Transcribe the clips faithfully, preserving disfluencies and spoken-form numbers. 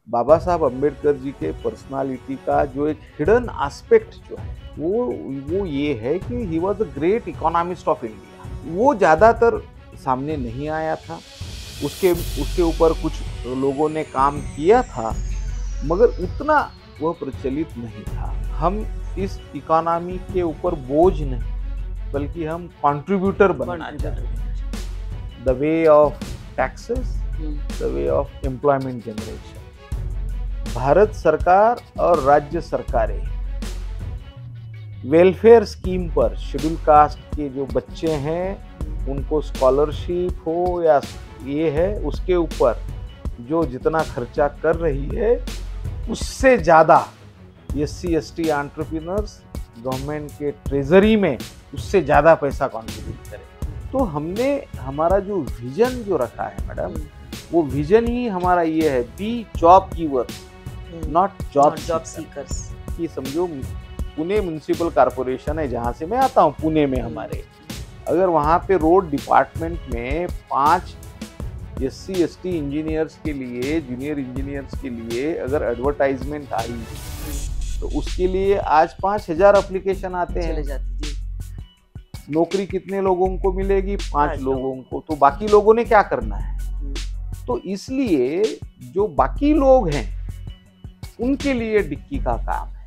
बाबा साहब अम्बेडकर जी के पर्सनालिटी का जो एक हिडन एस्पेक्ट जो है वो वो ये है कि he was a great economist of India. वो ज़्यादातर सामने नहीं आया था। उसके उसके ऊपर कुछ लोगों ने काम किया था, मगर उतना वह प्रचलित नहीं था। हम इस इकोनॉमी के ऊपर बोझ नहीं, बल्कि हम कंट्रीब्यूटर बनना चाहते हैं। The way of taxes, the way of employment generation. Bharat सरकार और राज्य सरकारें वेलफेयर स्कीम पर शेड्यूल कास्ट के जो बच्चे हैं उनको स्कॉलरशिप हो या ये है, उसके ऊपर जो जितना खर्चा कर रही है उससे ज़्यादा S C S T entrepreneurs government के ट्रेजरी में उससे ज़्यादा पैसा कंट्रीब्यूट करें। तो हमने हमारा जो विजन जो रखा है मैडम, वो विजन ही हमारा ये है, be job giver not job job seekers. कि समझो पुणे म्युनिसिपल कॉर्पोरेशन है जहाँ से मैं आता हूँ, पुणे में हमारे, अगर वहाँ पे रोड डिपार्टमेंट में पांच S C S T engineers के लिए, जूनियर इंजीनियर्स के लिए अगर एडवर्टाइजमेंट आई तो उसके लिए आज पांच हजार एप्लीकेशन आते हैं। नौकरी कितने लोगों को मिलेगी? पांच लोगों को। तो बाकी लोगों ने क्या करना है? तो इसलिए जो बाकी लोग हैं उनके लिए डिक्की का काम है।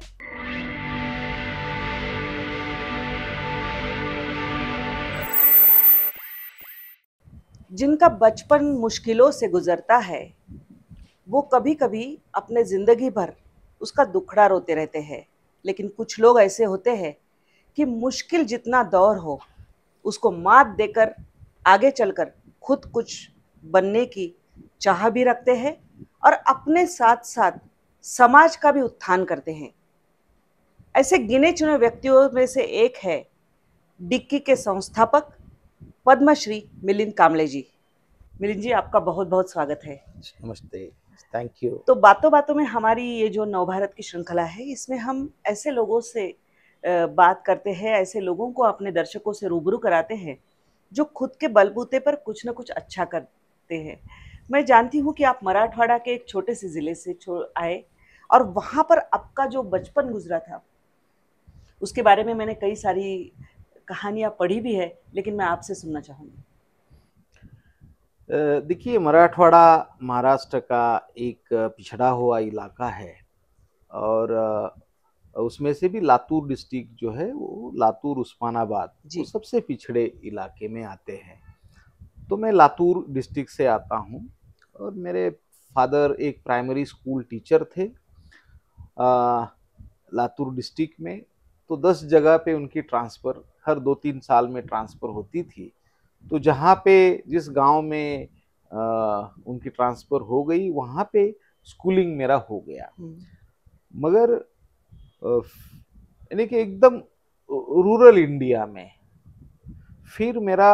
जिनका बचपन मुश्किलों से गुजरता है वो कभी कभी अपने जिंदगी भर उसका दुखड़ा रोते रहते हैं, लेकिन कुछ लोग ऐसे होते हैं कि मुश्किल जितना दौर हो उसको मात देकर आगे चलकर खुद कुछ बनने की चाह भी रखते हैं और अपने साथ साथ समाज का भी उत्थान करते हैं। ऐसे गिने चुने व्यक्तियों में से एक है डिक्की के संस्थापक पद्मश्री मिलिंद कांबळे जी। मिलिंद जी, आपका बहुत बहुत स्वागत है। नमस्ते, थैंक यू। तो बातों बातों में हमारी ये जो नवभारत की श्रृंखला है, इसमें हम ऐसे लोगों से बात करते हैं, ऐसे लोगों को अपने दर्शकों से रूबरू कराते हैं जो खुद के बलबूते पर कुछ न कुछ अच्छा करते हैं। मैं जानती हूँ कि आप मराठवाड़ा के एक छोटे से ज़िले से आए और वहाँ पर आपका जो बचपन गुजरा था उसके बारे में मैंने कई सारी कहानियाँ पढ़ी भी है, लेकिन मैं आपसे सुनना चाहूँगी। देखिए, मराठवाड़ा महाराष्ट्र का एक पिछड़ा हुआ इलाका है और उसमें से भी लातूर डिस्ट्रिक्ट जो है वो लातूर उस्मानाबाद वो सबसे पिछड़े इलाके में आते हैं। तो मैं लातूर डिस्ट्रिक्ट से आता हूँ और मेरे फादर एक प्राइमरी स्कूल टीचर थे आ, लातूर डिस्ट्रिक्ट में। तो दस जगह पे उनकी ट्रांसफ़र हर दो तीन साल में ट्रांसफ़र होती थी। तो जहाँ पे जिस गांव में आ, उनकी ट्रांसफ़र हो गई वहाँ पे स्कूलिंग मेरा हो गया। मगर यानी कि एकदम रूरल इंडिया में। फिर मेरा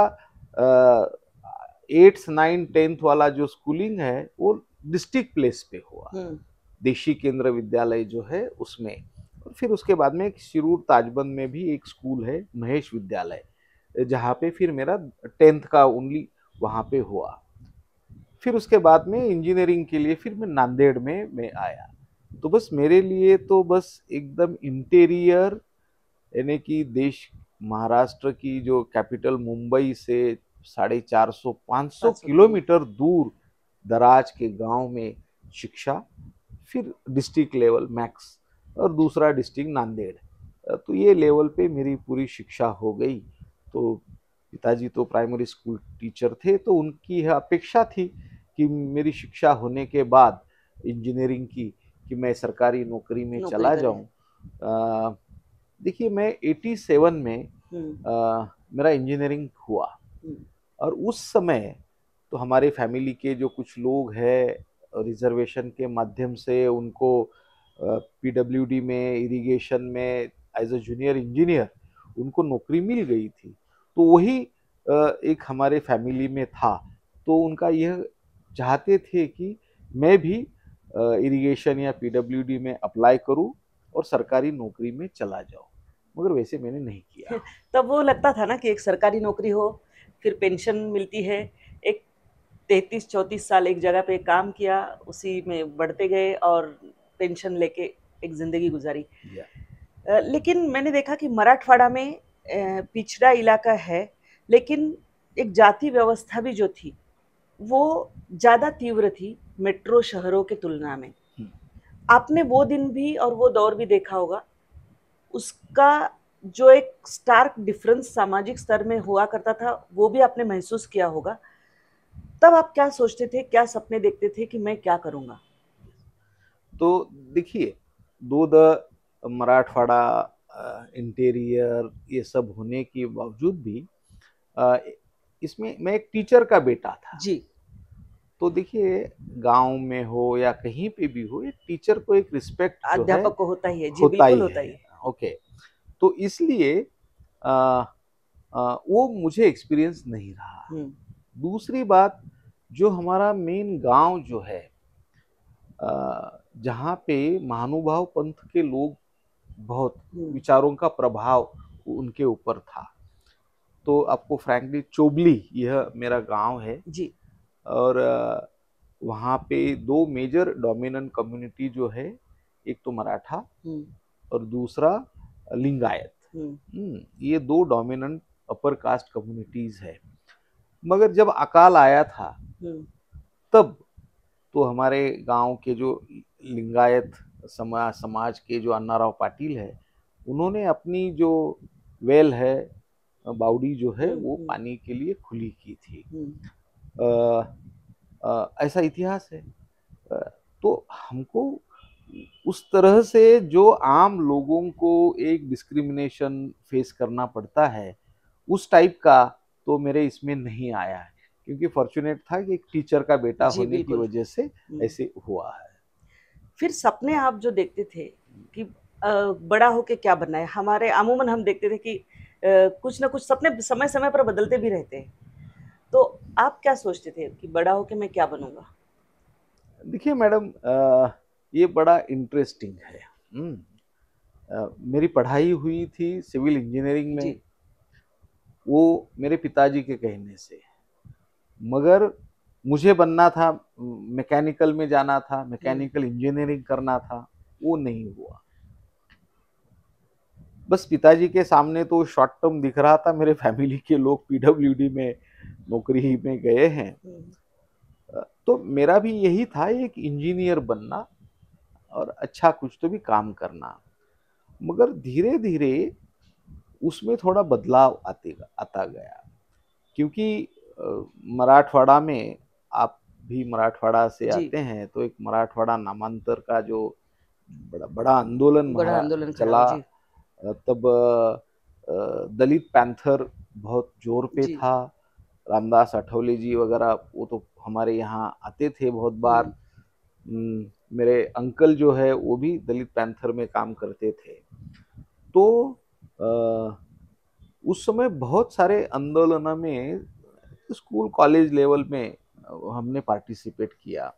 एट्थ नाइन टेंथ वाला जो स्कूलिंग है वो डिस्ट्रिक्ट प्लेस पे हुआ, देशी केंद्र विद्यालय जो है उसमें। और फिर उसके बाद में शिरूर ताजबंद में भी एक स्कूल है महेश विद्यालय, जहाँ पे फिर मेरा टेंथ का ओनली वहाँ पे हुआ। फिर उसके बाद में इंजीनियरिंग के लिए फिर मैं नांदेड़ में मैं आया। तो बस मेरे लिए तो बस एकदम इंटीरियर, यानी कि देश महाराष्ट्र की जो कैपिटल मुंबई से साढ़े चार सौ पाँच सौ किलोमीटर दूर दराज के गांव में शिक्षा, फिर डिस्ट्रिक्ट लेवल मैक्स और दूसरा डिस्ट्रिक्ट नांदेड़। तो ये लेवल पे मेरी पूरी शिक्षा हो गई। तो पिताजी तो प्राइमरी स्कूल टीचर थे, तो उनकी यह अपेक्षा थी कि मेरी शिक्षा होने के बाद इंजीनियरिंग की कि मैं सरकारी नौकरी में नौकरी चला जाऊं। देखिए, मैं सत्तासी में आ, मेरा इंजीनियरिंग हुआ और उस समय तो हमारे फैमिली के जो कुछ लोग हैं रिजर्वेशन के माध्यम से उनको पीडब्ल्यूडी में, इरिगेशन में एज अ जूनियर इंजीनियर उनको नौकरी मिल गई थी। तो वही एक हमारे फैमिली में था। तो उनका यह चाहते थे कि मैं भी इरिगेशन या पीडब्ल्यूडी में अप्लाई करूं और सरकारी नौकरी में चला जाऊं, मगर वैसे मैंने नहीं किया। तब वो लगता था ना कि एक सरकारी नौकरी हो, फिर पेंशन मिलती है, एक तैंतीस चौंतीस साल एक जगह पे काम किया, उसी में बढ़ते गए और पेंशन लेके एक ज़िंदगी गुज़ारी। या अ, लेकिन मैंने देखा कि मराठवाड़ा में अ, पिछड़ा इलाका है, लेकिन एक जाति व्यवस्था भी जो थी, वो ज़्यादा तीव्र थी मेट्रो शहरों के तुलना में। हम्म, आपने वो दिन भी और वो दौर भी देखा होगा। उसका जो एक स्टार्क डिफरेंस सामाजिक स्तर में हुआ करता था, वो भी आपने महसूस किया होगा। तब आप क्या सोचते थे, क्या सपने देखते थे कि मैं क्या करूँगा? तो देखिए, दो द मराठवाड़ा इंटीरियर ये सब होने के बावजूद भी अ, इसमें मैं एक टीचर का बेटा था। जी, तो देखिए, गांव में हो या कहीं पे भी हो, एक टीचर को एक रिस्पेक्ट जो है अध्यापक को होता ही है। जी, होता बिल्कुल ही होता है। ही है। ओके, तो इसलिए आ, आ, वो मुझे एक्सपीरियंस नहीं रहा। हुँ, दूसरी बात, जो हमारा मेन गांव जो है, आ, जहाँ पे महानुभाव पंथ के लोग बहुत हुँ, विचारों का प्रभाव उनके ऊपर था। तो आपको फ्रैंकली चोबली यह मेरा गांव है। जी, और अ, वहाँ पे दो मेजर डोमिनेंट कम्युनिटी जो है, एक तो मराठा हुँ, और दूसरा लिंगायत। हुँ, हम्म, ये दो डोमिनेंट अपर कास्ट कम्युनिटीज है। मगर जब अकाल आया था, हुँ, तब तो हमारे गांव के जो लिंगायत समाज समाज के जो अन्नाराव पाटिल है, उन्होंने अपनी जो वेल है, बावड़ी जो है, हुँ, वो हुँ, पानी के लिए खुली की थी। हुँ, अ, अ, ऐसा इतिहास है। अ, तो हमको उस तरह से जो आम लोगों को एक डिस्क्रिमिनेशन फेस करना पड़ता है, उस टाइप का तो मेरे इसमें नहीं आया है, क्योंकि फॉर्चुनेट था कि एक टीचर का बेटा जी, होने की बिल्कुल। वजह से हुँ। ऐसे हुआ है। फिर सपने आप जो देखते थे कि अ, बड़ा होके क्या बनना है? हमारे अमूमन हम देखते थे कि अ, कुछ ना कुछ सपने समय-समय पर बदलते भी रहते हैं। तो आप क्या सोचते थे कि बड़ा होके मैं क्या बनूँगा? देखिए मैडम, अ, ये बड़ा इंटरेस्टिंग है। हम्म, अ, मेरी पढ़ाई हुई थी सिविल इंजीनियरिंग में, जी। वो मेरे पिताजी के कहने से। मगर मुझे बनना था, मैकेनिकल में जाना था, हुँ, मैकेनिकल इंजीनियरिंग करना था, वो नहीं हुआ। बस पिताजी के सामने तो शॉर्ट टर्म दिख रहा था, मेरे फैमिली के लोग पीडब्ल्यूडी में नौकरी में गए हैं। हुँ, तो मेरा भी यही था, एक इंजीनियर बनना और अच्छा कुछ तो भी काम करना। मगर धीरे धीरे उसमें थोड़ा बदलाव आते आता गया, क्योंकि अ, मराठवाड़ा में, आप भी मराठवाड़ा से जी। आते हैं, तो एक मराठवाड़ा नामांतर का जो बड़ा बड़ा आंदोलन बड़ा महारा आंदोलन खड़ा हुआ। चला, जी, अ, तब अ, दलित पैंथर बहुत जोर पे जी। था। रामदास अठौले जी वगैरह वो तो हमारे यहाँ आते थे बहुत बार। हुँ, हम्म, मेरे अंकल जो है वो भी दलित पैंथर में काम करते थे। तो अ, उस समय बहुत सारे आंदोलनों में स्कूल कॉलेज लेवल में हमने पार्टिसिपेट किया।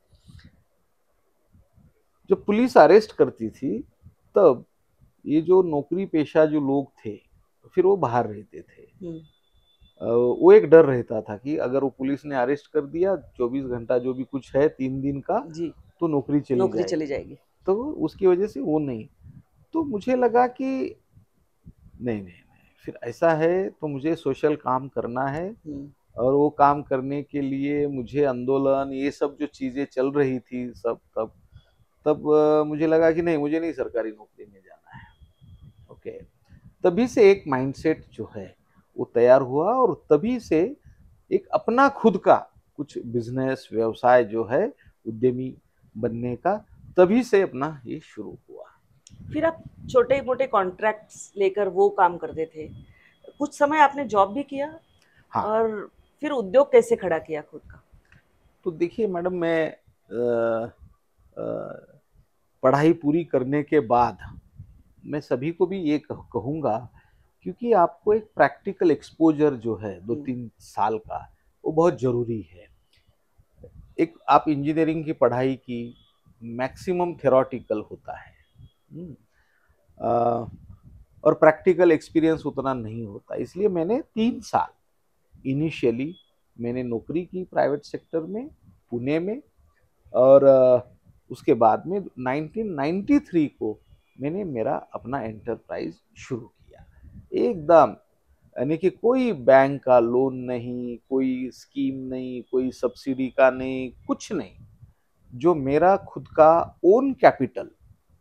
जब पुलिस अरेस्ट करती थी, तब ये जो नौकरी पेशा जो लोग थे, फिर वो बाहर रहते थे। हुँ, अ, वो एक डर रहता था कि अगर वो पुलिस ने अरेस्ट कर दिया, चौबीस घंटा जो भी कुछ है तीन दिन का, जी। तो नौकरी चली नौकरी चली जाएगी। जाएगी। तो उसकी वजह से वो नहीं। तो मुझे लगा कि नहीं नहीं नहीं, फिर ऐसा है तो मुझे सोशल काम करना है। हुँ, और वो काम करने के लिए मुझे आंदोलन, ये सब जो चीजें चल रही थी सब, तब तब अ, मुझे लगा कि नहीं, मुझे नहीं सरकारी नौकरी में जाना है। ओके, तभी से एक माइंडसेट जो है वो तैयार हुआ, और तभी से एक अपना खुद का कुछ बिजनेस व्यवसाय जो है, उद्यमी बनने का, तभी से अपना ये शुरू हुआ। फिर आप छोटे-मोटे कॉन्ट्रैक्ट्स लेकर वो काम करते थे। कुछ समय आपने जॉब भी किया हाँ, और फिर उद्योग कैसे खड़ा किया खुद का? तो देखिए मैडम, मैं अ, अ, पढ़ाई पूरी करने के बाद मैं सभी को भी ये कह- कहूंगा, क्योंकि आपको एक प्रैक्टिकल एक्सपोजर जो है दो हुँ, तीन साल का, वो बहुत जरूरी है। एक आप इंजीनियरिंग की पढ़ाई की, मैक्सिमम थेरोटिकल होता है। हम्म, अ, और प्रैक्टिकल एक्सपीरियंस उतना नहीं होता, इसलिए मैंने तीन साल इनिशियली मैंने नौकरी की प्राइवेट सेक्टर में पुणे में, और अ, उसके बाद में नाइनटीन नाइंटी थ्री को मैंने मेरा अपना एंटरप्राइज शुरू किया एकदम, यानी कि कोई बैंक का लोन नहीं, कोई स्कीम नहीं, कोई सब्सिडी का नहीं, कुछ नहीं, जो मेरा खुद का ओन कैपिटल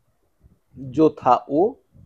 जो था वो,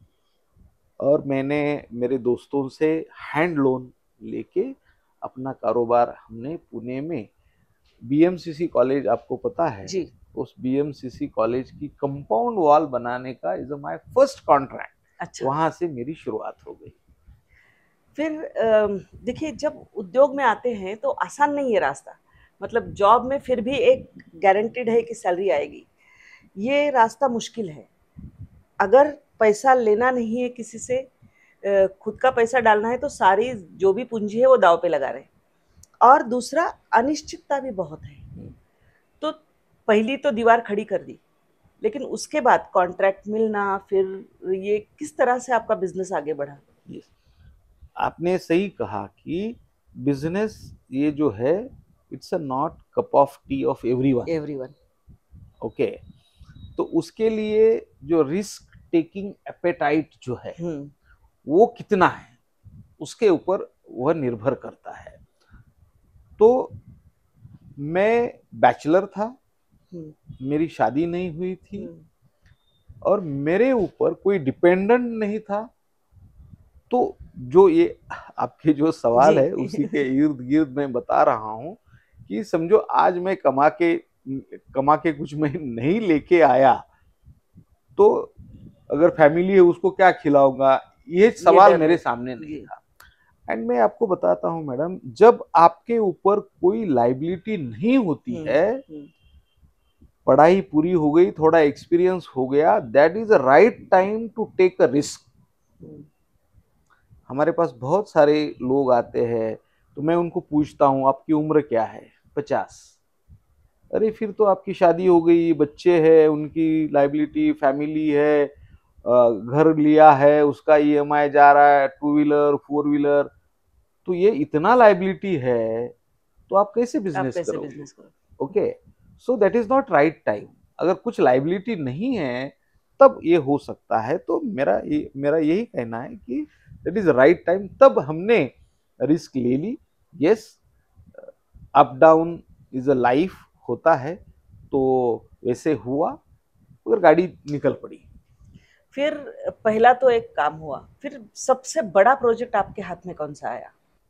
और मैंने मेरे दोस्तों से हैंड लोन लेके अपना कारोबार हमने पुणे में बीएमसीसी कॉलेज, आपको पता है, जी। उस बीएमसीसी कॉलेज की कंपाउंड वॉल बनाने का इज माय फर्स्ट कॉन्ट्रैक्ट। अच्छा। वहां से मेरी शुरुआत हो गई। फिर अम, देखिए, जब उद्योग में आते हैं तो आसान नहीं है रास्ता। मतलब जॉब में फिर भी एक गारंटीड है कि सैलरी आएगी, ये रास्ता मुश्किल है। अगर पैसा लेना नहीं है किसी से, अ, खुद का पैसा डालना है, तो सारी जो भी पूंजी है वो दांव पे लगा रहे हैं। और दूसरा, अनिश्चितता भी बहुत है। तो पहली तो दीवार खड़ी कर दी, लेकिन उसके बाद कॉन्ट्रैक्ट मिलना, फिर ये किस तरह से आपका बिजनेस आगे बढ़ा? Yes. आपने सही कहा कि बिजनेस ये जो है, it's a not cup of tea of everyone. Everyone. Okay, तो उसके लिए जो रिस्क टेकिंग एपेटाइट जो है हम्म। वो कितना है, उसके ऊपर वह निर्भर करता है। तो मैं बैचलर था, हम्म। मेरी शादी नहीं हुई थी, हम्म। और मेरे ऊपर कोई डिपेंडेंट नहीं था। तो जो ये आपके जो सवाल जी। है उसी के इर्द गिर्द मैं बता रहा हूँ कि समझो आज मैं कमा के कमा के कुछ मैं नहीं लेके आया, तो अगर फैमिली है उसको क्या खिलाऊंगा, ये ये सवाल डर मेरे है। सामने नहीं जी। था। एंड मैं आपको बताता हूँ मैडम, जब आपके ऊपर कोई लाइबिलिटी नहीं होती हम्म। है, हम्म। पढ़ाई पूरी हो गई, थोड़ा एक्सपीरियंस हो गया, that is a right time to take a risk. Hmm. हमारे पास बहुत सारे लोग आते हैं, तो मैं उनको पूछता हूँ आपकी उम्र क्या है? पचास। अरे फिर तो आपकी शादी हो गई, बच्चे हैं, उनकी लाइबिलिटी, फैमिली है, अ, घर लिया है, उसका ईएमआई जा रहा है, टू व्हीलर फोर व्हीलर, तो ये इतना लाइबिलिटी है, तो आप कैसे आप बिजनेस कैसे करोगे? बिजनेस करो? Okay, so that is not right time. अगर कुछ लाइबिलिटी नहीं है तब ये हो सकता है। तो मेरा ये मेरा यही कहना है कि दैट इज राइट टाइम, तब हमने रिस्क ले ली। Yes, up down is a life, होता है, तो वैसे हुआ, मगर गाड़ी निकल पड़ी। फिर पहला तो एक काम हुआ, फिर सबसे बड़ा प्रोजेक्ट आपके हाथ में कौन सा आया?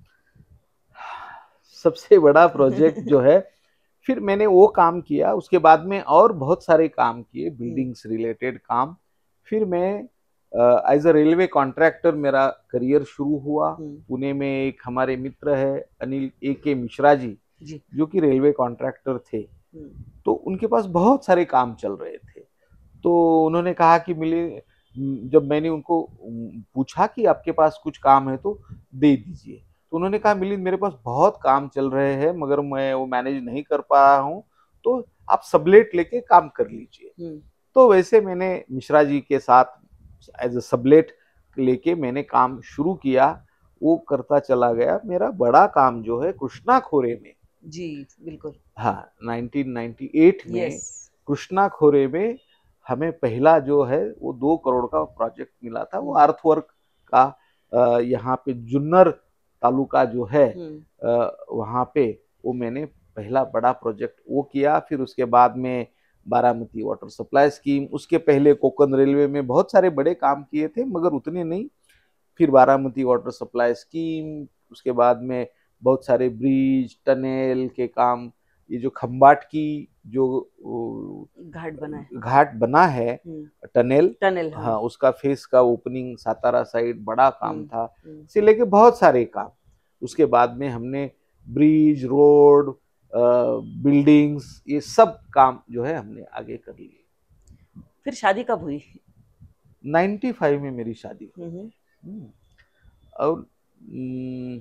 सबसे बड़ा प्रोजेक्ट जो है, फिर मैंने वो काम किया, उसके बाद में और बहुत सारे काम किए, बिल्डिंग्स रिलेटेड काम। फिर मैं एज अ रेलवे कॉन्ट्रैक्टर मेरा करियर शुरू हुआ। पुणे में एक हमारे मित्र है अनिल ए के मिश्रा जी, जी। जो कि रेलवे कॉन्ट्रैक्टर थे, तो उनके पास बहुत सारे काम चल रहे थे। तो उन्होंने कहा कि मिले, जब मैंने उनको पूछा कि आपके पास कुछ काम है तो दे दीजिए, तो उन्होंने कहा मिलिंद मेरे पास बहुत काम चल रहे हैं, मगर मैं वो मैनेज नहीं कर पा रहा हूँ, तो आप सबलेट लेके काम कर लीजिए। तो वैसे मैंने मिश्रा जी के साथ एज अ सबलेट लेके मैंने काम शुरू किया, वो करता चला गया। मेरा बड़ा काम जो है कृष्णा खोरे में, जी बिल्कुल, हाँ, नाइनटीन नाइंटी एट में यस। कृष्णा खोरे में हमें पहला जो है वो दो करोड़ का प्रोजेक्ट मिला था। वो अर्थवर्क का, अ, यहाँ पे जुन्नर तालुका जो है, अ, वहाँ पे वो मैंने पहला बड़ा प्रोजेक्ट वो किया। फिर उसके बाद में बारामती वाटर सप्लाई स्कीम, उसके पहले कोकन रेलवे में बहुत सारे बड़े काम किए थे, मगर उतने नहीं। फिर बारामती वाटर सप्लाई स्कीम, उसके बाद में बहुत सारे ब्रिज टनल के काम, ये जो खंबाट की जो घाट बना है, घाट बना है, टनल टनल, हाँ, हाँ, उसका फेस का ओपनिंग सातारा साइड बड़ा काम था। हम्म। से लेके बहुत सारे काम, उसके बाद में हमने ब्रिज, रोड, बिल्डिंग्स, ये सब काम जो है हमने आगे कर लिए। फिर शादी कब हुई? नाइंटी फाइव में मेरी शादी हुई। हम्म। हम्म, और हम्म,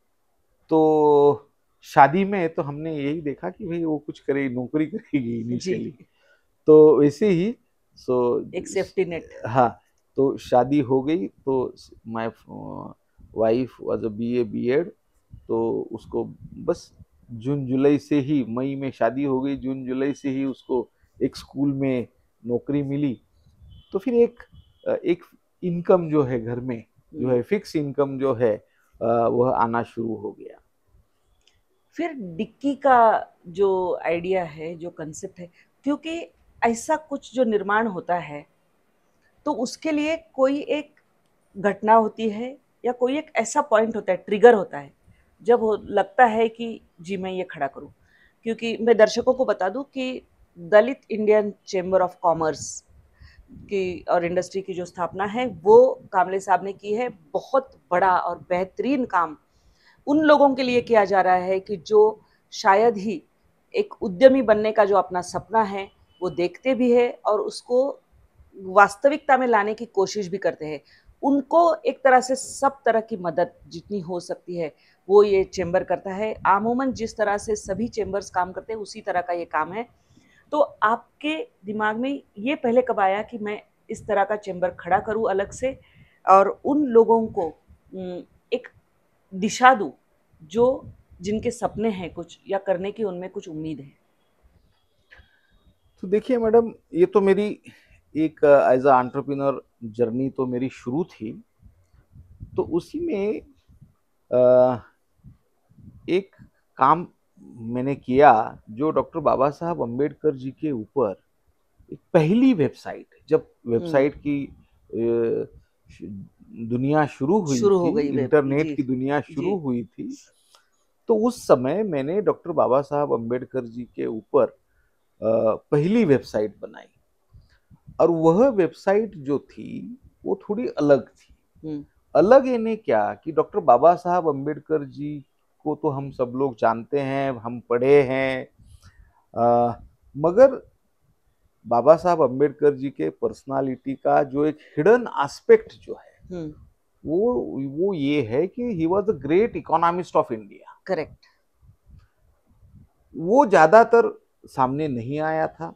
तो शादी में तो हमने यही देखा कि भाई वो कुछ करे, नौकरी करेगी इनिशियली, तो वैसे ही सो एक सेफ्टी नेट। हाँ, तो शादी हो गई। तो my wife was a BA BEd, तो उसको बस जून जुलाई से ही, मई में शादी हो गई, जून जुलाई से ही उसको एक स्कूल में नौकरी मिली। तो फिर एक एक इनकम जो है घर में जो है, फिक्स इनकम जो है वह आना शुरू हो गया। फिर डिक्की का जो आइडिया है, जो कंसेप्ट है, क्योंकि ऐसा कुछ जो निर्माण होता है तो उसके लिए कोई एक घटना होती है या कोई एक ऐसा पॉइंट होता है, ट्रिगर होता है, जब हो लगता है कि जी मैं ये खड़ा करूं। क्योंकि मैं दर्शकों को बता दूं कि Dalit Indian chamber of commerce की और इंडस्ट्री की जो स्थापना है वो कामले साहब ने की है। बहुत बड़ा और बेहतरीन काम उन लोगों के लिए किया जा रहा है कि जो शायद ही एक उद्यमी बनने का जो अपना सपना है वो देखते भी है और उसको वास्तविकता में लाने की कोशिश भी करते हैं। उनको एक तरह से सब तरह की मदद जितनी हो सकती है वो ये चेंबर करता है। आमूमन जिस तरह से सभी चेंबर्स काम करते हैं उसी तरह का ये काम है। तो आपके दिमाग में ये पहले कब आया कि मैं इस तरह का चेंबर खड़ा करूं अलग से और उन लोगों को एक दिशा दूं जो जिनके सपने हैं कुछ या करने की उनमें कुछ उम्मीद है? तो देखिए मैडम, ये तो मेरी एक एज अ एंटरप्रेन्योर जर्नी तो मेरी शुरू थी। तो उसी में आ, एक काम मैंने किया जो डॉक्टर बाबा साहब अम्बेडकर जी के ऊपर एक पहली वेबसाइट, जब वेबसाइट की दुनिया शुरू हुई शुरू हो थी, गई, इंटरनेट जी, की दुनिया शुरू जी। हुई थी, तो उस समय मैंने डॉक्टर बाबा साहब अम्बेडकर जी के ऊपर पहली वेबसाइट बनाई। और वह वेबसाइट जो थी वो थोड़ी अलग थी। अलग यानी क्या कि डॉक्टर बाबा साहब अम्बेडकर जी को तो हम सब लोग जानते हैं, हम पढ़े हैं, आ, मगर बाबा साहब अम्बेडकर जी के पर्सनालिटी का जो एक हिडन एस्पेक्ट जो है वो वो ये है कि he was the great economist of India. Correct. वो ज्यादातर सामने नहीं आया था।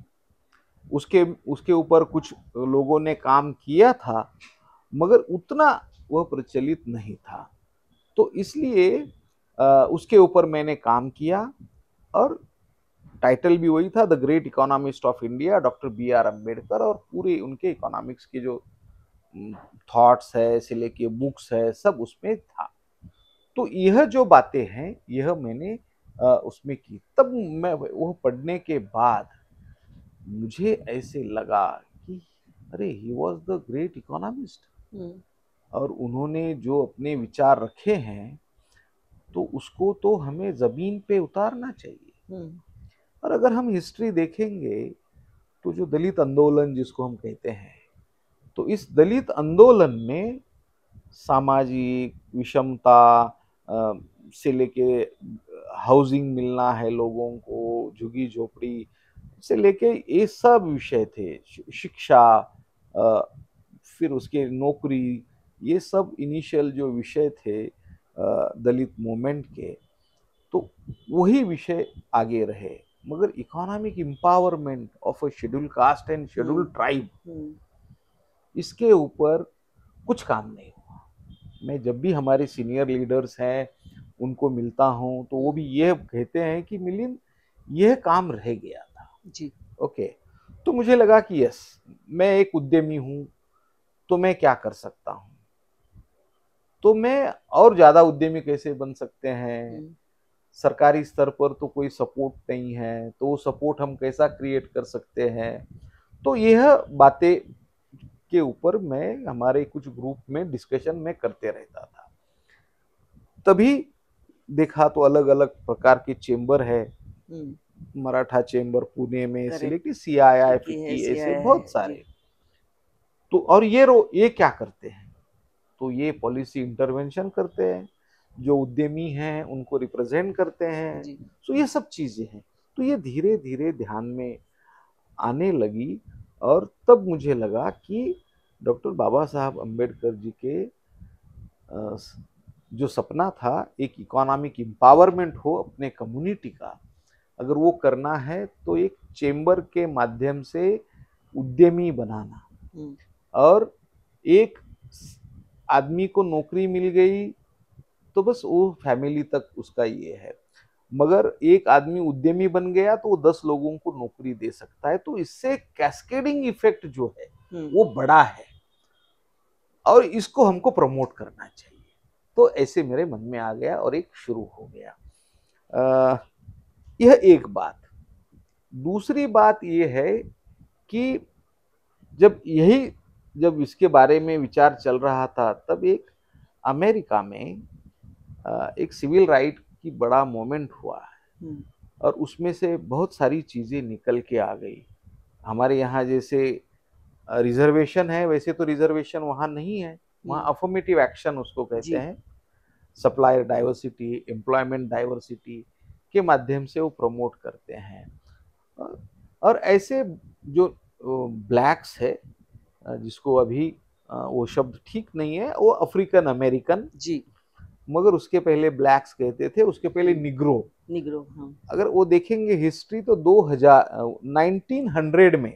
उसके उसके ऊपर कुछ लोगों ने काम किया था मगर उतना वह प्रचलित नहीं था। तो इसलिए उसके ऊपर मैंने काम किया और टाइटल भी वही था, the great economist of India doctor B R Ambedkar. और पूरे उनके इकोनॉमिक्स के जो थॉट्स है से लेके बुक्स है सब उसमें था। तो यह जो बातें हैं यह मैंने उसमें की। तब मैं वो पढ़ने के बाद मुझे ऐसे लगा कि अरे he was the great economist और उन्होंने जो अपने विचार रखे हैं तो उसको तो हमें जमीन पे उतारना चाहिए। और अगर हम हिस्ट्री देखेंगे तो जो दलित आंदोलन जिसको हम कहते हैं, तो इस दलित आंदोलन में सामाजिक विषमता से लेके हाउसिंग मिलना है लोगों को, झुग्गी झोपड़ी से लेके ये सब विषय थे, शिक्षा, फिर उसके नौकरी, ये सब इनिशियल जो विषय थे दलित मूवमेंट के, तो वही विषय आगे रहे। मगर economic empowerment of a schedule caste and schedule tribe, इसके ऊपर कुछ काम नहीं हुआ। मैं जब भी हमारे सीनियर लीडर्स हैं उनको मिलता हूं तो वो भी यह कहते हैं कि मिलिंद यह काम रह गया था जी। ओके। तो मुझे लगा कि यस, मैं एक उद्यमी हूं तो मैं क्या कर सकता हूं, तो मैं और ज्यादा उद्यमी कैसे बन सकते हैं। सरकारी स्तर पर तो कोई सपोर्ट नहीं है, तो वो सपोर्ट हम कैसा क्रिएट कर सकते हैं। तो यह बातें के ऊपर मैं हमारे कुछ ग्रुप में डिस्कशन में करते रहता था। तभी देखा तो अलग अलग प्रकार के चेंबर है, मराठा चेंबर पुणे में से लेके सी आई आई फिक्की, ऐसे बहुत सारे। तो और ये रो ये क्या करते हैं, तो ये पॉलिसी इंटरवेंशन करते हैं, जो उद्यमी हैं उनको रिप्रेजेंट करते हैं। तो ये सब चीजें हैं। तो ये धीरे धीरे ध्यान में आने लगी और तब मुझे लगा कि डॉक्टर बाबा साहब अम्बेडकर जी के जो सपना था एक इकोनॉमिक एम्पावरमेंट हो अपने कम्युनिटी का, अगर वो करना है तो एक चेंबर के माध्यम से उद्यमी बनाना। और एक आदमी को नौकरी मिल गई तो बस वो फैमिली तक उसका ये है। मगर एक आदमी उद्यमी बन गया तो वो दस लोगों को नौकरी दे सकता है। तो इससे कैस्केडिंग इफेक्ट जो है वो बड़ा है और इसको हमको प्रमोट करना चाहिए। तो ऐसे मेरे मन में आ गया और एक शुरू हो गया। आ, यह एक बात। दूसरी बात यह है कि जब यही जब इसके बारे में विचार चल रहा था तब एक अमेरिका में एक सिविल राइट की बड़ा मूवमेंट हुआ है और उसमें से बहुत सारी चीजें निकल के आ गई। हमारे यहाँ जैसे रिजर्वेशन है वैसे तो रिजर्वेशन वहाँ नहीं है, वहाँ अफर्मेटिव एक्शन उसको कहते हैं। सप्लायर डाइवर्सिटी, एम्प्लॉयमेंट डाइवर्सिटी के माध्यम से वो प्रमोट करते हैं। और ऐसे जो ब्लैक्स है जिसको अभी वो शब्द ठीक नहीं है, वो अफ्रीकन अमेरिकन जी, मगर उसके पहले ब्लैक्स कहते थे, उसके पहले निग्रो निग्रो हाँ। अगर वो देखेंगे हिस्ट्री तो दो हज़ार नाइनटीन हंड्रेड में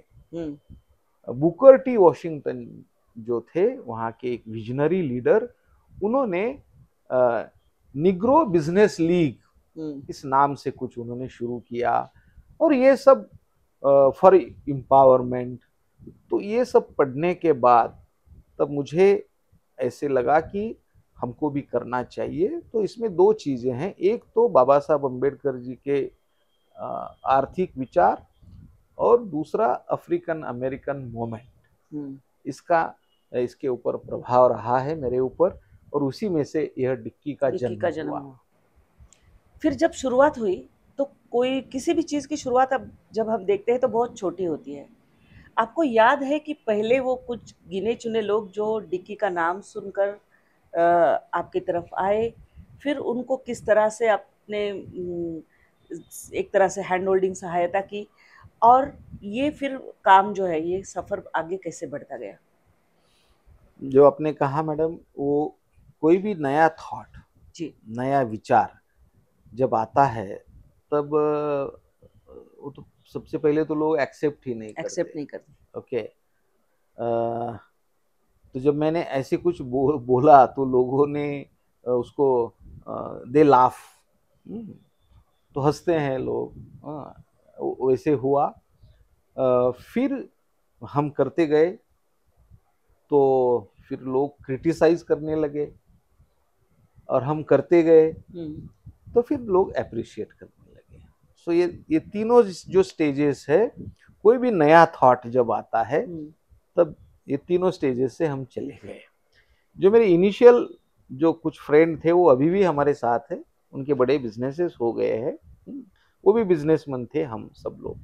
बुकर टी वॉशिंगटन जो थे वहाँ के एक विजनरी लीडर, उन्होंने निग्रो बिजनेस लीग इस नाम से कुछ उन्होंने शुरू किया और ये सब फॉर एम्पावरमेंट। तो ये सब पढ़ने के बाद तब मुझे ऐसे लगा कि हमको भी करना चाहिए। तो इसमें दो चीजें हैं, एक तो बाबा साहब अम्बेडकर जी के आर्थिक विचार और दूसरा अफ्रीकन अमेरिकन मूवमेंट, इसका इसके ऊपर प्रभाव रहा है मेरे ऊपर और उसी में से यह डिक्की का जन्म जन्म हुआ। हुआ। फिर जब शुरुआत हुई तो कोई किसी भी चीज की शुरुआत अब जब हम देखते हैं तो बहुत छोटी होती है। आपको याद है कि पहले वो कुछ गिने चुने लोग जो डिक्की का नाम सुनकर आपकी तरफ आए, फिर उनको किस तरह से आपने एक तरह से हैंड होल्डिंग सहायता की और ये फिर काम जो है ये सफर आगे कैसे बढ़ता गया? जो आपने कहा मैडम, वो कोई भी नया थॉट जी, नया विचार जब आता है तब वो तो सबसे पहले तो लोग एक्सेप्ट ही नहीं करते एक्सेप्ट नहीं करते ओके। आ, तो जब मैंने ऐसे कुछ बो, बोला तो लोगों ने उसको दे लाफ, तो हंसते हैं लोग। वैसे हुआ। आ, फिर हम करते गए तो फिर लोग क्रिटिसाइज करने लगे और हम करते गए तो फिर लोग अप्रिशिएट करने लगे। सो ये ये तीनों जो स्टेजेस है, कोई भी नया थॉट जब आता है तब ये तीनों स्टेजेस से हम चले गए। जो मेरे इनिशियल जो कुछ फ्रेंड थे वो अभी भी हमारे साथ है, उनके बड़े बिजनेसेस हो गए हैं, वो भी बिजनेसमैन थे, हम सब लोग।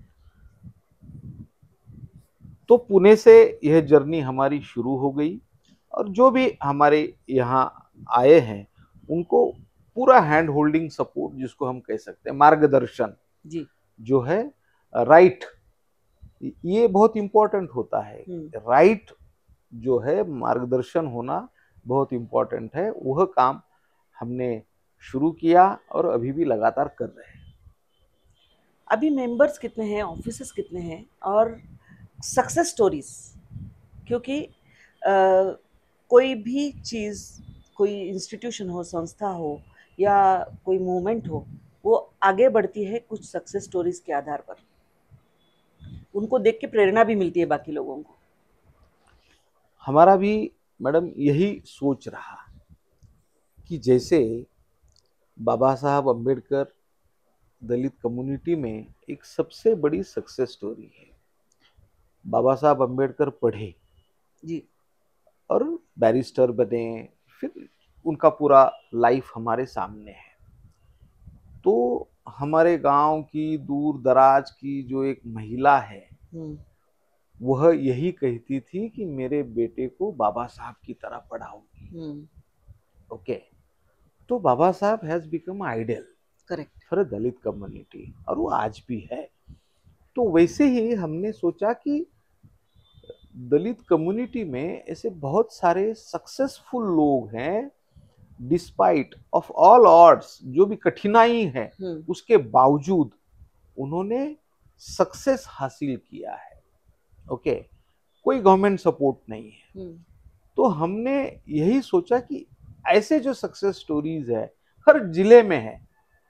तो पुणे से यह जर्नी हमारी शुरू हो गई और जो भी हमारे यहाँ आए हैं उनको पूरा हैंड होल्डिंग सपोर्ट, जिसको हम कह सकते हैं मार्गदर्शन जी, जो है राइट, ये बहुत इंपॉर्टेंट होता है। राइट जो है मार्गदर्शन होना बहुत इंपॉर्टेंट है। वह काम हमने शुरू किया और अभी भी लगातार कर रहे हैं। अभी मेंबर्स कितने हैं, ऑफिसेस कितने हैं और सक्सेस स्टोरीज? क्योंकि आ, कोई भी चीज़, कोई इंस्टीट्यूशन हो, संस्था हो या कोई मूवमेंट हो, वो आगे बढ़ती है कुछ सक्सेस स्टोरीज के आधार पर। उनको देख के प्रेरणा भी मिलती है बाकी लोगों को। हमारा भी मैडम यही सोच रहा कि जैसे बाबा साहब अम्बेडकर दलित कम्युनिटी में एक सबसे बड़ी सक्सेस स्टोरी है। बाबा साहब अम्बेडकर पढ़े जी और बैरिस्टर बने, फिर उनका पूरा लाइफ हमारे सामने है। तो हमारे गांव की दूर दराज की जो एक महिला है वह यही कहती थी कि मेरे बेटे को बाबा साहब की तरह पढ़ाऊंगी। ओके, तो Baba Saheb has become ideal correct for Dalit community और वो आज भी है। तो वैसे ही हमने सोचा कि दलित कम्युनिटी में ऐसे बहुत सारे सक्सेसफुल लोग हैं, डिस्पाइट ऑफ ऑल ऑड्स, जो भी कठिनाई है उसके बावजूद उन्होंने सक्सेस हासिल किया है। ओके okay, कोई गवर्नमेंट सपोर्ट नहीं है। तो हमने यही सोचा कि ऐसे जो सक्सेस स्टोरीज है हर जिले में है,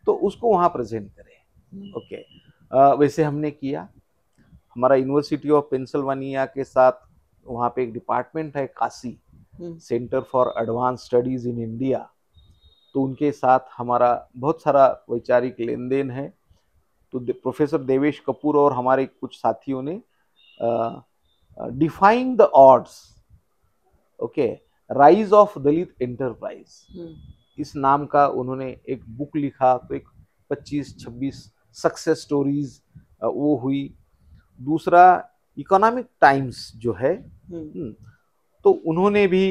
तो उसको वहाँ प्रेजेंट करें। हम्म, ओके, अ, वैसे हमने किया। हमारा यूनिवर्सिटी ऑफ पेंसिल्वानिया के साथ वहाँ पे एक डिपार्टमेंट है, Kashi hmm, centre for advance studies in India, तो उनके साथ हमारा बहुत सारा वैचारिक लेन देन है। तो दे, प्रोफेसर देवेश कपूर और हमारे कुछ साथियों ने defying the odds, okay, rise of Dalit enterprise, hmm, इस नाम का उन्होंने एक बुक लिखा। तो एक पच्चीस छब्बीस सक्सेस स्टोरीज वो हुई। दूसरा, इकोनॉमिक टाइम्स जो है, हम्म, तो उन्होंने भी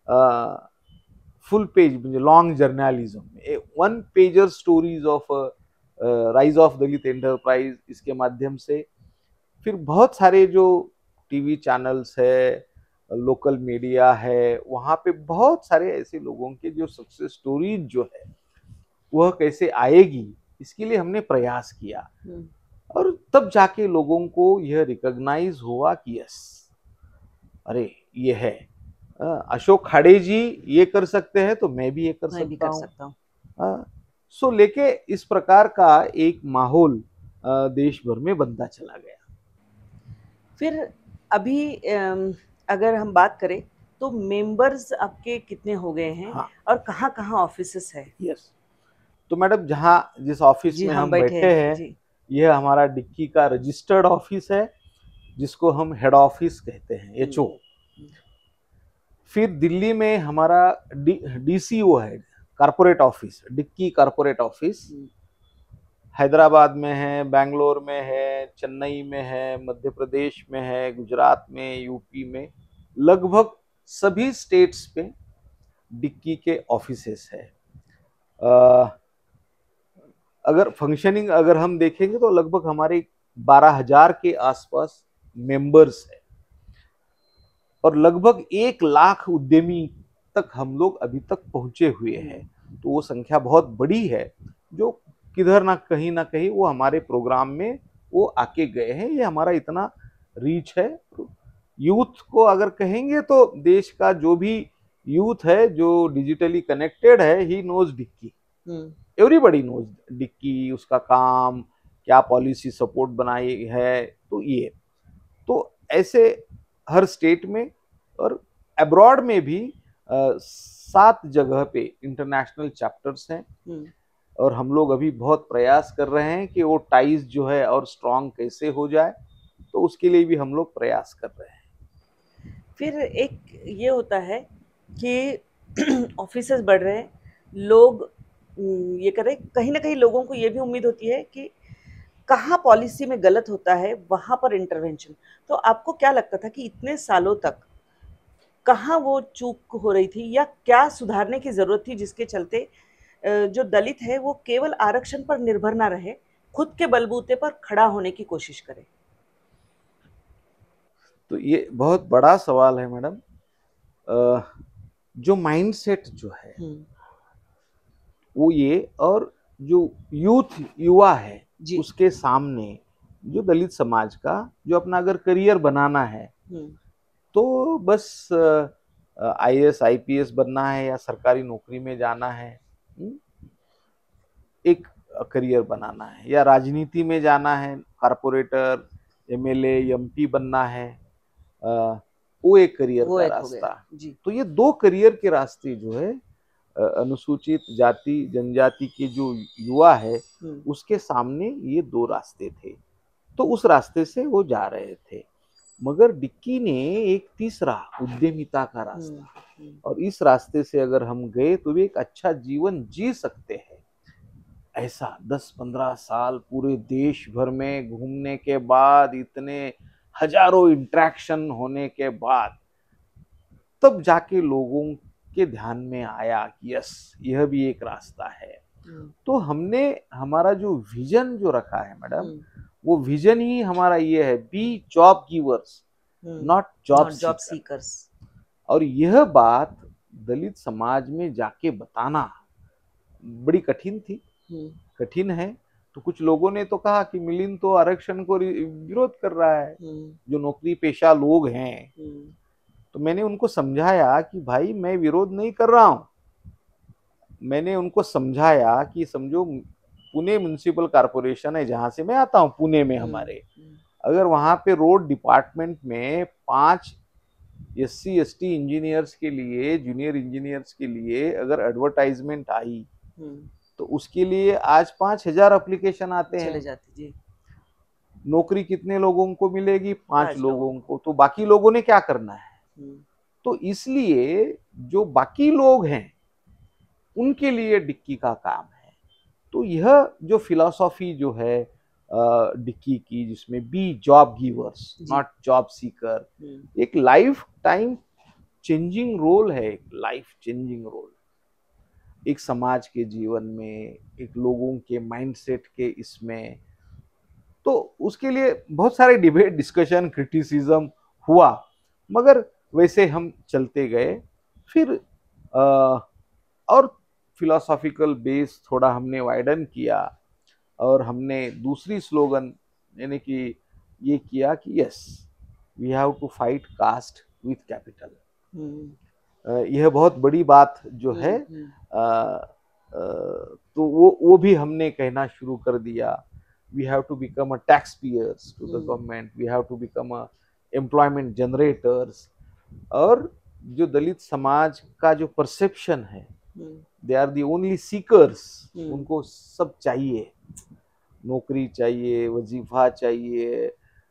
full page long journalism, one pager stories of rise of Dalit enterprise, इसके माध्यम से फिर बहुत सारे जो टीवी चैनल्स है, लोकल मीडिया है, वहाँ पे बहुत सारे ऐसे लोगों के जो सक्सेस स्टोरीज जो है वह कैसे आएगी, इसके लिए हमने प्रयास किया। हम्म, और तब जाके लोगों को यह रिकॉग्नाइज हुआ कि यस, अरे ये है, अ, अशोक खाड़े जी ये कर सकते हैं तो मैं भी ये कर मैं भी सकता कर हूँ। सकता हूँ। अ, सो लेके इस प्रकार का एक माहौल अ, देश भर में बनता चला गया। फिर अभी अम, अगर हम बात करें तो मेंबर्स आपके कितने हो गए हैं हाँ, और कहाँ-कहाँ ऑफिसेस है? यस। तो मैडम, जहाँ जिस ऑफिस जी, में हम हम बैठे बैठे हैं। हैं, जी। यह हमारा डिक्की का रजिस्टर्ड ऑफिस है, जिसको हम हेड ऑफिस कहते हैं, हुँ, एचओ। हुँ, फिर दिल्ली में हमारा डी डीसीओ है, corporate office, DICCI corporate office. हुँ, हैदराबाद में है, बेंगलोर में है, चेन्नई में है, मध्य प्रदेश में है, गुजरात में, यूपी में, लगभग सभी स्टेट्स पे डिक्की के ऑफिसेस है। अ, अगर फंक्शनिंग अगर हम देखेंगे तो लगभग हमारे बारह हजार के आसपास मेंबर्स है, और लगभग एक लाख उद्यमी तक हम लोग अभी तक पहुंचे हुए हैं। हुँ, तो वो संख्या बहुत बड़ी है, जो किधर ना कहीं ना कहीं वो हमारे प्रोग्राम में वो आके गए हैं। ये हमारा इतना रीच है। यूथ को अगर कहेंगे तो देश का जो भी यूथ है जो डिजिटली कनेक्टेड है, ही नोज डिक्की। हुँ, एवरीबडी नोज डिक्की, उसका काम क्या, पॉलिसी सपोर्ट बनाई है, तो ये तो ऐसे हर स्टेट में और अब्रॉड में भी अ, सात जगह पे इंटरनेशनल चैप्टर्स हैं। हुँ। और हम लोग अभी बहुत प्रयास कर रहे हैं कि वो टाइज जो है और स्ट्रांग कैसे हो जाए, तो उसके लिए भी हम लोग प्रयास कर रहे हैं। फिर एक ये होता है कि ऑफिसेस बढ़ रहे हैं, लोग उम, ये कर रहे हैं, कहीं न कहीं लोगों को ये भी उम्मीद होती है कि कहाँ पॉलिसी में गलत होता है, वहाँ पर इंटरवेंशन। तो आपको क्या लगता था कि इतने सालों तक कहाँ वो चूक हो रही थी या क्या सुधारने की ज़रूरत थी जिसके चलते अ, जो दलित है वो केवल आरक्षण पर निर्भर ना रहे, खुद के बलबूते पर खड़ा होने की कोशिश करे? तो ये बहुत बड़ा सवाल है मैडम। अ, जो माइंडसेट जो है हुँ, वो ये, और जो यूथ युवा है जी। उसके सामने जो दलित समाज का जो अपना अगर करियर बनाना है, हुँ, तो बस I A S I P S बनना है या सरकारी नौकरी में जाना है, हुँ? एक करियर बनाना है, या राजनीति में जाना है, corporator, M L A, M P बनना है, अ, वो एक करियर वो का एक हो गया। रास्ता। जी। तो ये दो करियर के रास्ते जो है अ, अनुसूचित जाति जनजाति के जो युवा है हुँ, उसके सामने ये दो रास्ते थे। तो उस रास्ते से वो जा रहे थे। मगर डिक्की ने एक तीसरा उद्यमिता का हुँ, रास्ता, हुँ, और इस रास्ते से अगर हम गए तो भी एक अच्छा जीवन जी सकते हैं। ऐसा दस पंद्रह साल पूरे देश भर में घूमने के बाद, इतने हजारों इंटरेक्शन होने के बाद, तब जाके लोगों के ध्यान में आया कि यस, यह भी एक रास्ता है। हुँ, तो हमने हमारा जो विजन जो रखा है मैडम, हुँ, वो विजन ही हमारा ये है, बी जॉब गिवर्स हुँ। Not job not job seeker. Seekers. और यह बात दलित समाज में जाके बताना बड़ी कठिन थी, हुँ, कठिन है। तो कुछ लोगों ने तो कहा कि मिलिंद तो आरक्षण को विरोध कर रहा है, हुँ, जो नौकरी पेशा लोग हैं। हुँ, तो मैंने उनको समझाया कि भाई मैं विरोध नहीं कर रहा हूं। मैंने उनको समझाया कि समझो, पुणे म्युनिसिपल कॉर्पोरेशन है जहाँ से मैं आता हूँ, पुणे में हमारे, अगर वहाँ पे रोड डिपार्टमेंट में पांच S C S T engineers के लिए, जूनियर इंजीनियर्स के लिए अगर एडवर्टाइजमेंट आई तो उसके लिए आज पांच हजार एप्लीकेशन आते हैं। चले जाते जी। नौकरी कितने लोगों को मिलेगी? पांच पांच लोगों लोगों को। तो बाकी लोगों ने क्या करना है? तो इसलिए जो बाकी लोग हैं उनके लिए डिक्की का काम है। तो यह जो फिलॉसफी जो है डिक्की की, जिसमें be job givers not job seeker, एक लाइफ टाइम चेंजिंग रोल है, एक लाइफ चेंजिंग रोल एक समाज के जीवन में, एक लोगों के माइंडसेट के इसमें। तो उसके लिए बहुत सारे डिबेट, डिस्कशन, क्रिटिसिज्म हुआ, मगर वैसे हम चलते गए। फिर आ, और फिलोसॉफिकल बेस थोड़ा हमने वाइडन किया और हमने दूसरी स्लोगन यानी कि ये किया कि yes we have to fight caste with capital. यह बहुत बड़ी बात जो है, आ, आ, तो वो वो भी हमने कहना शुरू कर दिया। We have to become a tax payers to the government, we have to become a employment generators. और जो दलित समाज का जो परसेप्शन है, they are the only seekers, उनको सब चाहिए, नौकरी चाहिए, वजीफा चाहिए,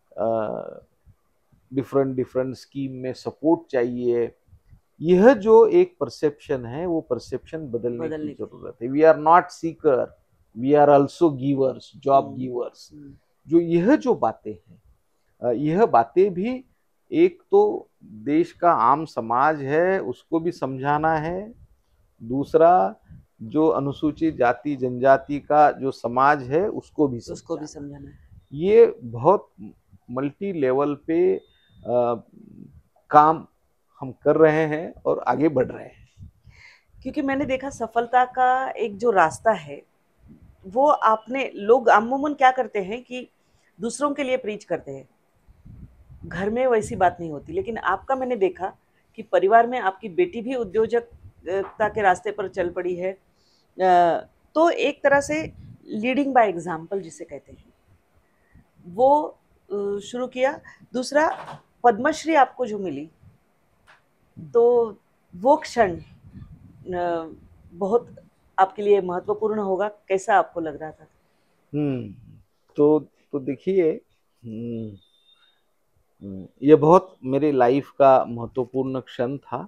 डिफरेंट डिफरेंट स्कीम में सपोर्ट चाहिए। यह जो एक परसेप्शन है वो परसेप्शन बदलने, बदलने की जरूरत है। We are not seeker, we are also givers, job givers. जो यह जो बातें हैं, यह बातें भी एक तो देश का आम समाज है उसको भी समझाना है, दूसरा जो अनुसूचित जाति जनजाति का जो समाज है उसको भी उसको भी समझाना है। ये बहुत मल्टी लेवल पे आ, काम हम कर रहे हैं और आगे बढ़ रहे हैं। क्योंकि मैंने देखा सफलता का एक जो रास्ता है वो आपने, लोग अमूमन क्या करते हैं कि दूसरों के लिए प्रीच करते हैं, घर में वैसी बात नहीं होती। लेकिन आपका मैंने देखा कि परिवार में आपकी बेटी भी उद्योजकता के रास्ते पर चल पड़ी है, तो एक तरह से लीडिंग बाय एग्जाम्पल जिसे कहते हैं वो शुरू किया। दूसरा, पद्मश्री आपको जो मिली तो वो क्षण बहुत आपके लिए महत्वपूर्ण होगा, कैसा आपको लग रहा था? हम्म तो तो देखिए, ये बहुत मेरे लाइफ का महत्वपूर्ण क्षण था।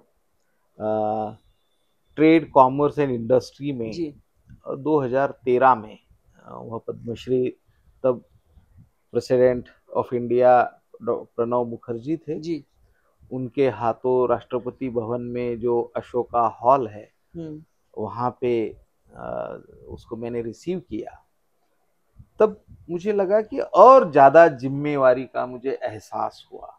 ट्रेड, कॉमर्स एंड इंडस्ट्री में जी। दो हज़ार तेरह में वह पद्मश्री, तब president of India Pranab Mukherjee थे जी। उनके हाथों राष्ट्रपति भवन में जो अशोका हॉल है वहाँ पे आ, उसको मैंने रिसीव किया। तब मुझे लगा कि और ज्यादा जिम्मेवारी का मुझे एहसास हुआ।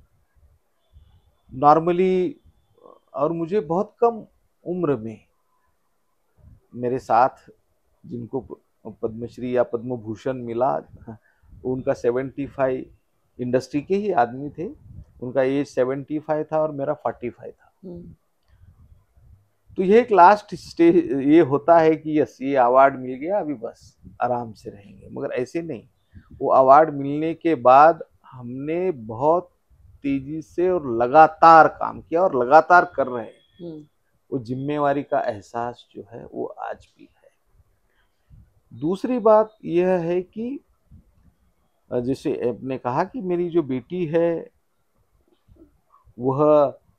नॉर्मली, और मुझे बहुत कम उम्र में मेरे साथ जिनको पद्मश्री या पद्म भूषण मिला उनका पचहत्तर, इंडस्ट्री के ही आदमी थे, उनका एज पचहत्तर था और मेरा पैंतालीस था। तो ये एक लास्ट स्टेज ये होता है कि यस ये अवार्ड मिल गया, अभी बस आराम से रहेंगे, मगर ऐसे नहीं। वो अवार्ड मिलने के बाद हमने बहुत तेजी से और लगातार काम किया और लगातार कर रहे हैं। वो जिम्मेवारी का एहसास जो है वो आज भी है। दूसरी बात यह है कि जैसे आपने कहा कि मेरी जो बेटी है वह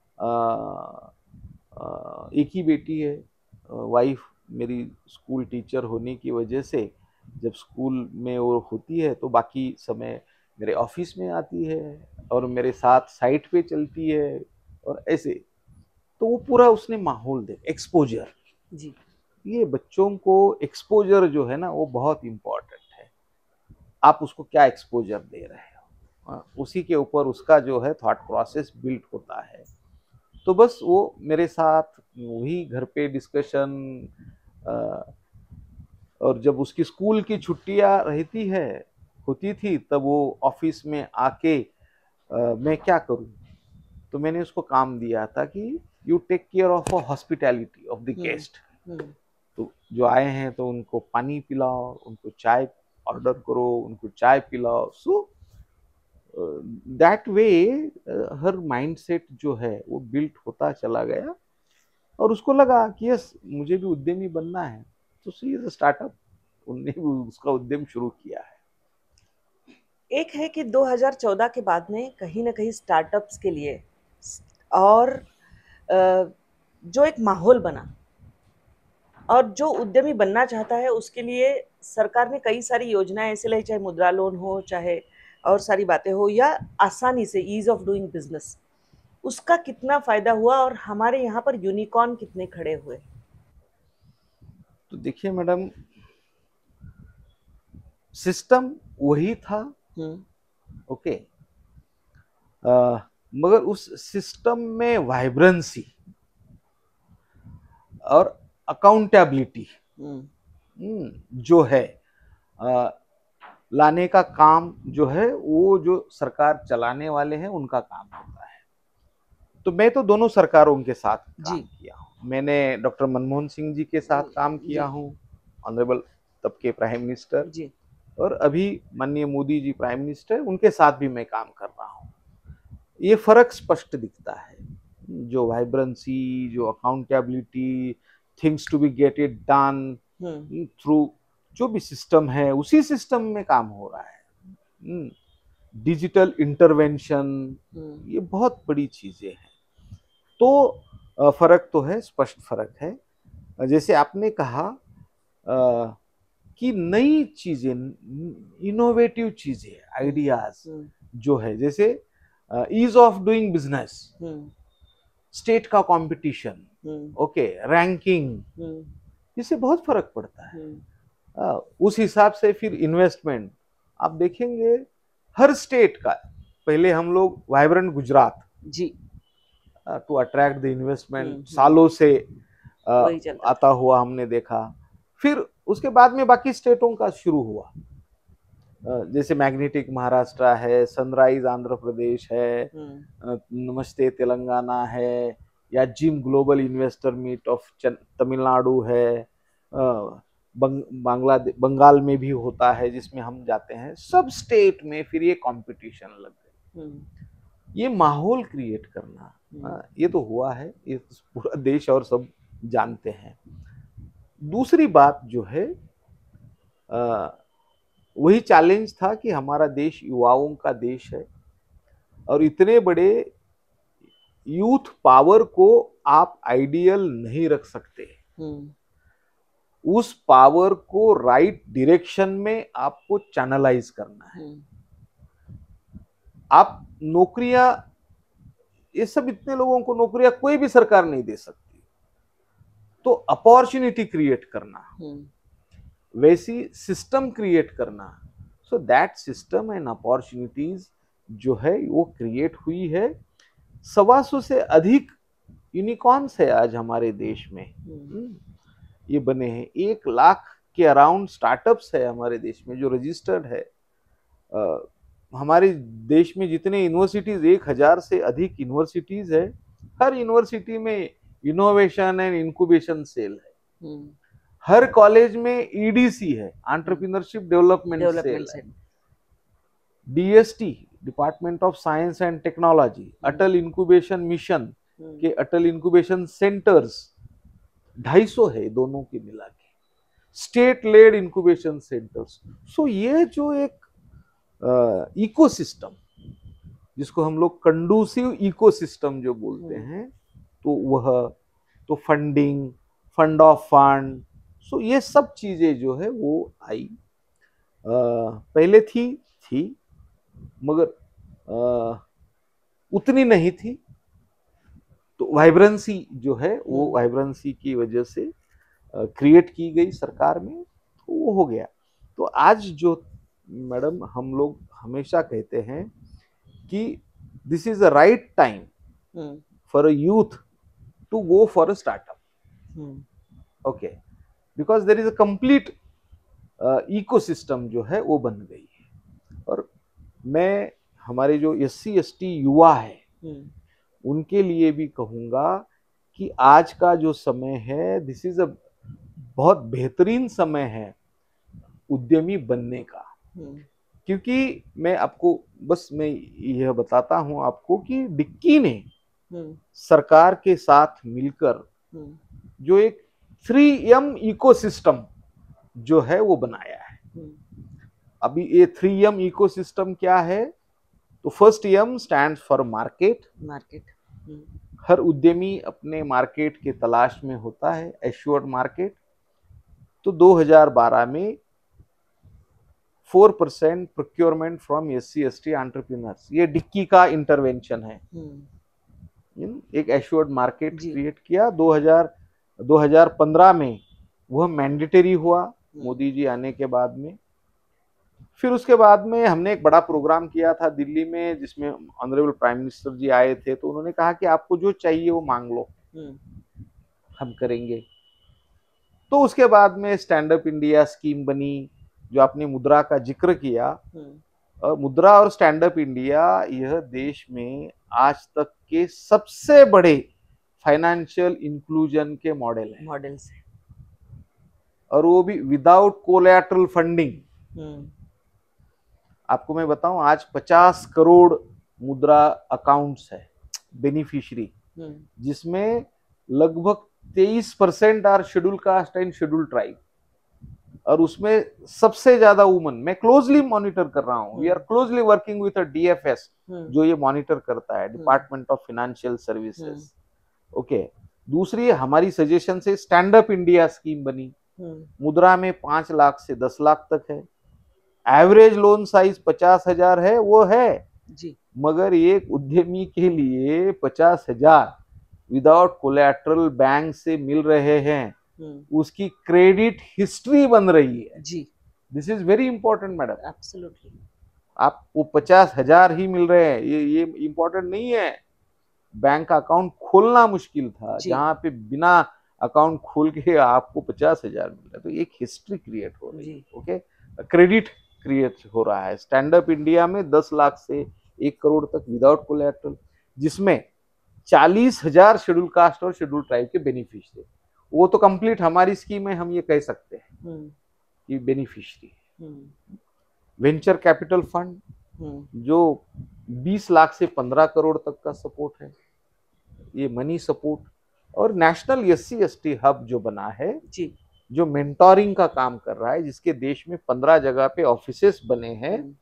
एक ही बेटी है। वाइफ मेरी स्कूल टीचर होने की वजह से जब स्कूल में वो होती है तो बाकी समय मेरे ऑफिस में आती है और मेरे साथ साइट पे चलती है, और ऐसे तो वो पूरा उसने माहौल दे, एक्सपोजर जी। ये बच्चों को एक्सपोजर जो है ना वो बहुत इम्पोर्टेंट है। आप उसको क्या एक्सपोजर दे रहे हो, उसी के ऊपर उसका जो है थॉट प्रोसेस बिल्ड होता है। तो बस वो मेरे साथ वही घर पे डिस्कशन, और जब उसकी स्कूल की छुट्टियां रहती है होती थी तब वो ऑफिस में आके आ, मैं क्या करूं, तो मैंने उसको काम दिया था कि you take care of hospitality of the guest. तो जो आए हैं तो उनको पानी पिलाओ, उनको चाय ऑर्डर करो, उनको चाय पिलाओ। So that way her mindset जो है वो बिल्ट होता चला गया और उसको लगा कि यस मुझे भी उद्यमी बनना है, तो सी इज स्टार्टअप, उनने भी उसका उद्यम शुरू किया है। एक है कि दो हज़ार चौदह के बाद में कहीं ना कहीं स्टार्टअप्स के लिए और अ, जो एक माहौल बना और जो उद्यमी बनना चाहता है उसके लिए सरकार ने कई सारी योजनाएं ऐसे लाई, चाहे मुद्रा लोन हो, चाहे और सारी बातें हो, या आसानी से ईज ऑफ डूइंग बिजनेस, उसका कितना फायदा हुआ और हमारे यहाँ पर यूनिकॉर्न कितने खड़े हुए? तो देखिए मैडम, सिस्टम वही था, हम्म ओके, आ, मगर उस सिस्टम में वाइब्रेंसी और अकाउंटेबिलिटी हम्म जो है आ, लाने का काम जो है वो जो सरकार चलाने वाले हैं उनका काम होता है। तो मैं तो दोनों सरकारों के साथ काम जी किया हूँ। मैंने डॉक्टर मनमोहन सिंह जी के साथ काम किया जी हूँ, ऑनरेबल तब के प्राइम मिनिस्टर, जी और अभी माननीय मोदी जी प्राइम मिनिस्टर, उनके साथ भी मैं काम कर रहा हूँ। ये फर्क स्पष्ट दिखता है, जो वाइब्रेंसी, जो accountability, things to be get it hmm done through जो भी सिस्टम है उसी सिस्टम में काम हो रहा है। डिजिटल इंटरवेंशन, हम्म ये बहुत बड़ी चीजें हैं। तो अ, फर्क तो है, स्पष्ट फर्क है। जैसे आपने कहा अ, कि नई चीजें, इनोवेटिव चीजें, हम्म आइडियाज हम्म जो है, जैसे ease of doing business, hmm state का competition, hmm okay, ranking, hmm इससे बहुत फर्क पड़ता है। हम्म आ, उस हिसाब से फिर इन्वेस्टमेंट आप देखेंगे हर स्टेट का। पहले हम लोग वाइब्रेंट गुजरात जी to attract the investment hmm hmm सालों से आ, वही चलता आता था। हुआ हमने देखा। फिर उसके बाद में बाकी स्टेटों का शुरू हुआ, आ, जैसे मैग्नेटिक महाराष्ट्र है, सनराइज आंध्र प्रदेश है, हम्म आ, नमस्ते तेलंगाना है, या GIM global investor meet of Tamil Nadu है, बंग, बांग्लादेश बंगाल में भी होता है जिसमें हम जाते हैं। सब स्टेट में फिर ये कंपटीशन लग गई, हम्म ये माहौल क्रिएट करना, हम्म आ, ये तो हुआ है, ये तो पूरा देश और सब जानते हैं। दूसरी बात जो है, आ, वही चैलेंज था कि हमारा देश युवाओं का देश है और इतने बड़े यूथ पावर को आप आइडियल नहीं रख सकते। हम्म उस पावर को राइट डायरेक्शन में आपको चैनलाइज करना है। हम्म आप नौकरियां, ये सब इतने लोगों को नौकरियां कोई भी सरकार नहीं दे सकती, तो अपॉर्चुनिटी क्रिएट करना, हम्म वैसी सिस्टम क्रिएट करना। So that system and opportunities जो है वो क्रिएट हुई है। सवा सौ से अधिक यूनिकॉर्न्स है आज हमारे देश में, हम्म ये बने हैं। एक लाख के अराउंड स्टार्टअप्स है हमारे देश में जो रजिस्टर्ड है। आ, हमारे देश में जितने यूनिवर्सिटीज, एक हजार से अधिक यूनिवर्सिटीज है। हर यूनिवर्सिटी में इनोवेशन एंड इंक्यूबेशन सेल है। हम्म हर कॉलेज में ईडीसी है, एंटरप्रेन्योरशिप डेवलपमेंट सेल डेवलपमेंट है। से DST, department of science and technology, Atal incubation mission hmm के अटल इंक्यूबेशन सेंटर्स ढाई सौ है दोनों के मिला के, state led incubation centres. So ये जो एक इकोसिस्टम, जिसको हम लोग कंडूसिव इकोसिस्टम जो बोलते हैं, तो वह तो funding, fund of fund, so ये सब चीजें जो है वो आई। आ, पहले थी थी मगर आ, उतनी नहीं थी। तो वाइब्रेंसी जो है वो वाइब्रेंसी की वजह से क्रिएट की गई सरकार में, तो वो हो गया। तो आज जो मैडम हम लोग हमेशा कहते हैं कि this is the right time for a youth to go for a startup, okay, because there is a complete ecosystem जो है वो बन गई है। और मैं हमारे जो एस सी एस टी युवा है उनके लिए भी कहूंगा कि आज का जो समय है, दिस इज अ बहुत बेहतरीन समय है उद्यमी बनने का। हम्म, क्योंकि मैं आपको बस मैं यह बताता हूं आपको कि डिक्की ने हम्म, सरकार के साथ मिलकर हम्म, जो एक थ्री एम इकोसिस्टम जो है वो बनाया है। हम्म, अभी ये थ्री एम इकोसिस्टम क्या है? तो first M stand for market. Market. Hmm, हर उद्यमी अपने मार्केट के तलाश में होता है, एश्योर्ड मार्केट। तो दो हज़ार बारह में four percent procurement from S C S T entrepreneurs, ये डिक्की का इंटरवेंशन है। हम्म, एक एश्योर्ड मार्केट जी। क्रिएट किया। दो हज़ार दो हज़ार पंद्रह में वह मैंडेटरी हुआ हम्म, मोदी जी आने के बाद में। फिर उसके बाद में हमने एक बड़ा प्रोग्राम किया था दिल्ली में, जिसमें ऑनरेबल प्राइम मिनिस्टर जी आए थे। तो उन्होंने कहा कि आपको जो चाहिए वो मांग लो, हम्म, हम करेंगे। तो उसके बाद में स्टैंड अप इंडिया स्कीम बनी, जो आपने मुद्रा का जिक्र किया। हम्म, और मुद्रा और स्टैंड अप इंडिया यह देश में आज तक के सबसे बड़े फाइनेंशियल इंक्लूजन के मॉडल हैं, मॉडल्स है। और वो भी विदाउट कोलैटरल फंडिंग। हम्म, आपको मैं बताऊं, आज पचास करोड़ मुद्रा अकाउंट्स है बेनिफिशियरी, हम्म, जिसमें लगभग तेईस percent are schedule caste and schedule tribe, और उसमें सबसे ज्यादा वुमन। मैं क्लोजली मॉनिटर कर रहा हूं, we are closely working with D F S, hmm, जो ये मॉनिटर करता है, department of financial services. Okay. दूसरी हमारी सजेशन से स्टैंड अप इंडिया स्कीम बनी, हम्म, मुद्रा में पांच लाख से दस लाख तक है, एवरेज लोन साइज पचास हजार है, वो है। जी। मगर एक उद्यमी के लिए पचास हजार विदाउट कोलैटरल बैंक से मिल रहे हैं, हम्म, उसकी क्रेडिट हिस्ट्री बन रही है। जी। This is very important madam. Absolutely. आपको पचास हजार ही मिल रहे हैं, ये ये इंपॉर्टेंट नहीं है। बैंक का अकाउंट खोलना मुश्किल था, जी। जहां पे बिना अकाउंट खोल के आपको पचास हजार मिल रहा है। तो एक हिस्ट्री क्रिएट हो रही है। जी। ओके, क्रेडिट क्रिएट हो रहा है। स्टैंड अप इंडिया में दस लाख से एक करोड़ तक विदाउट कोलैटरल, जिसमें चालीस हजार शेड्यूल कास्ट और शेड्यूल ट्राइब के बेनिफिशियरी। वो तो कंप्लीट हमारी स्कीम है, हम ये कह सकते हैं हम्म, कि beneficiary. Hmm, venture capital fund, hmm, जो बीस लाख से पंद्रह करोड़ तक का सपोर्ट है, ये मनी सपोर्ट। और national S C S T hub जो बना है, जी। जो मेंटोरिंग का काम कर रहा है, जिसके देश में पंद्रह जगह पे ऑफिसेस बने हैं, हम्म,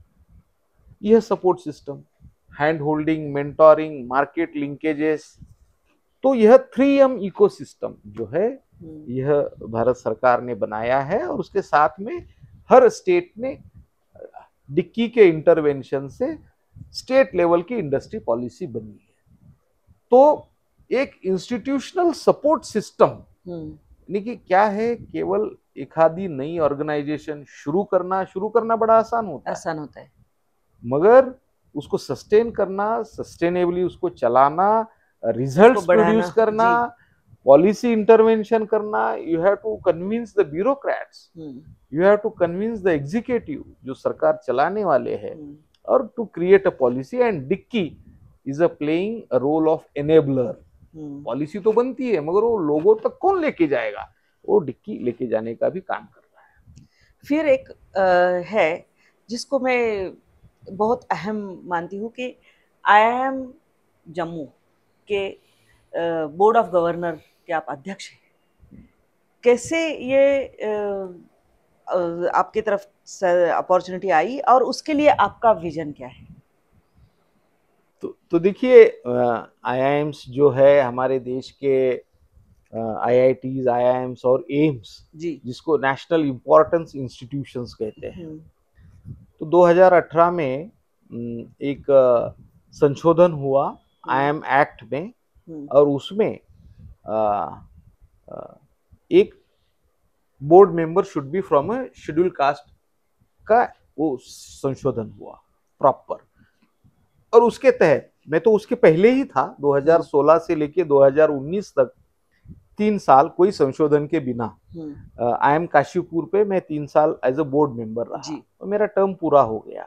यह support system, hand holding, mentoring, market linkages. तो यह थ्री एम इकोसिस्टम जो है, हम्म, यह भारत सरकार ने बनाया है, और उसके साथ में हर स्टेट ने डिक्की के इंटरवेंशन से स्टेट लेवल की इंडस्ट्री पॉलिसी बनी है। तो एक इंस्टीट्यूशनल सपोर्ट सिस्टम, हम्म, यानी कि क्या है, केवल एक आधी नई ऑर्गेनाइजेशन शुरू करना शुरू करना बड़ा आसान होता है, आसान होता है। मगर उसको सस्टेन करना, सस्टेनेबली उसको चलाना, उसको रिजल्ट्स बढ़ाना। प्रोड्यूस करना, जी। पॉलिसी इंटरवेंशन करना, you have to convince the bureaucrats, hmm, you have to convince the executive, जो सरकार चलाने वाले हैं, हम्म, और to create a policy. And DICCI is a playing a role of enabler. Hmm. Policy तो बनती है, मगर वो लोगों तक कौन लेके जाएगा, वो डिक्की लेके जाने का भी काम कर रहा है। फिर एक अ, है जिसको मैं बहुत अहम मानती हूँ कि आई एम जम्मू के बोर्ड ऑफ गवर्नर के आप अध्यक्ष हैं। कैसे ये अ, अ, आपकी तरफ से अपॉर्चुनिटी आई और उसके लिए आपका विजन क्या है? तो तो देखिए, आई आई एम्स जो है हमारे देश के, I I Ts, I I Ms और एम्स, जी। जिसको नेशनल इंपॉर्टेंस इंस्टीट्यूशंस कहते हैं। हम्म, तो दो हज़ार अठारह में न, एक अ, संशोधन हुआ आई हम्म, एम एक्ट में, हम्म, और उसमें अ, अ, एक board member should be from a schedule caste का वो संशोधन हुआ प्रॉपर। और उसके तहत, मैं तो उसके पहले ही था, दो हज़ार सोलह से लेके दो हज़ार उन्नीस तक तीन साल कोई संशोधन के बिना हम्म, आई एम काशीपुर पे मैं तीन साल एज अ बोर्ड मेंबर रहा, जी। और मेरा टर्म पूरा हो गया।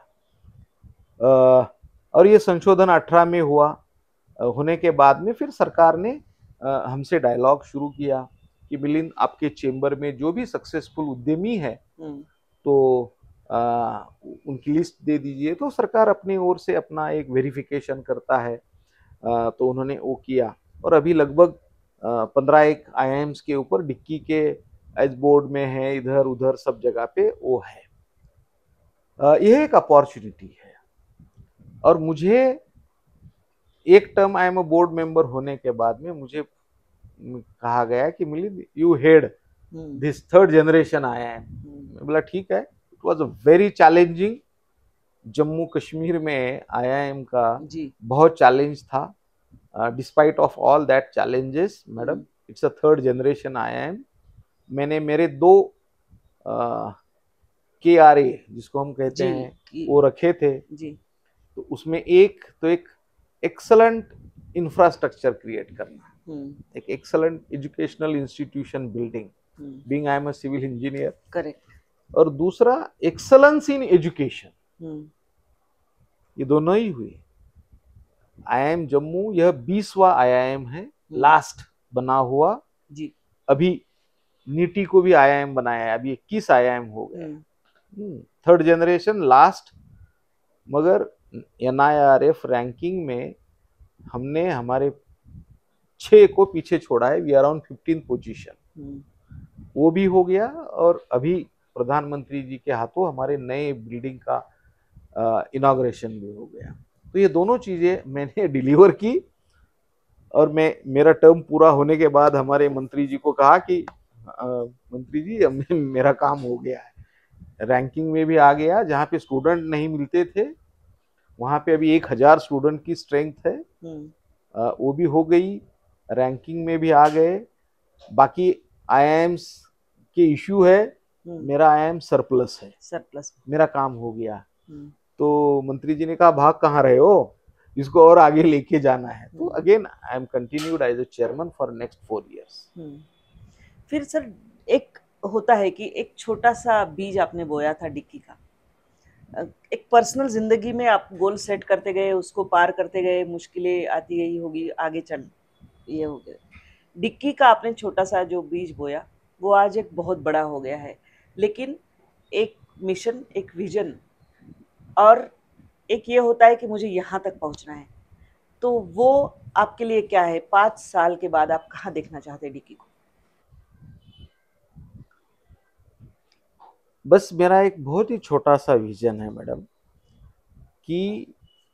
अ, और ये संशोधन अठारह में हुआ। अ, होने के बाद में फिर सरकार ने अ, हमसे डायलॉग शुरू किया, कि मिलिंद आपके चेंबर में जो भी सक्सेसफुल उद्यमी है हम्म, तो आ, उनकी लिस्ट दे दीजिए। तो सरकार अपनी ओर से अपना एक वेरिफिकेशन करता है। आ, तो उन्होंने वो किया और अभी लगभग पंद्रह एक आई आई एम्स के ऊपर डिक्की के एज बोर्ड में है, इधर उधर सब जगह पे वो है। आ, यह एक अपॉर्चुनिटी है और मुझे एक term I am a board member होने के बाद में मुझे कहा गया कि Milind you head hmm, this third generation I I M. Hmm, मैं बोला ठीक है। It was a very challenging. Jammu Kashmir में आई आई एम का जी, बहुत चैलेंज था। Despite of all that challenges madam, hmm, it's a third generation I I M. मैंने मेरे दो के आर ए जिसको हम कहते जी, हैं कि- वो रखे थे। जी, तो उसमें एक तो एक एक्सलेंट इंफ्रास्ट्रक्चर क्रिएट करना, हम्म, एक excellent educational institution building, hmm, being I am a civil engineer, correct, और दूसरा एक्सलेंस इन एजुकेशन। हम्म, ये दोनों ही हुए। आई आई एम जम्मू यह बीसवां आई आई एम है, हम्म, लास्ट बना हुआ। जी, अभी नीटी को भी आई आई एम बनाया है, अभी इक्कीस आई आई एम हो गए। Hmm, third generation last. मगर N I R F ranking में हमने हमारे छह को पीछे छोड़ा है। We are on fifteen position. Hmm, वो भी हो गया और अभी प्रधानमंत्री जी के हाथों हमारे नए बिल्डिंग का इनॉग्रेशन भी हो गया। तो ये दोनों चीजें मैंने डिलीवर की और मैं मेरा टर्म पूरा होने के बाद हमारे मंत्री जी को कहा कि आ, मंत्री जी मेरा काम हो गया है। रैंकिंग में भी आ गया, जहाँ पे स्टूडेंट नहीं मिलते थे वहाँ पे अभी एक हजार स्टूडेंट की स्ट्रेंथ है। हम्म, आ, वो भी हो गई, रैंकिंग में भी आ गए। बाकी आई आई एम्स के इशू है, हम्म, मेरा आई आई एम सरप्लस है, सरप्लस, मेरा काम हो गया। हम्म, तो मंत्री जी ने कहा भाग कहाँ रहे हो, इसको और आगे लेके जाना है। तो hmm, again I am continued as a chairman for next four years. Hmm. फिर सर एक होता है कि एक छोटा सा बीज आपने बोया था डिक्की का, अ, एक पर्सनल जिंदगी में आप गोल सेट करते गए, उसको पार करते गए, मुश्किलें आती गई होगी, आगे चल ये हो गया। डिक्की का आपने छोटा सा जो बीज बोया वो आज एक बहुत बड़ा हो गया है। लेकिन एक मिशन, एक विजन और एक ये होता है कि मुझे यहाँ तक पहुँचना है। तो वो आपके लिए क्या है? पाँच साल के बाद आप कहाँ देखना चाहते हैं डिक्की को? बस मेरा एक बहुत ही छोटा सा विजन है मैडम कि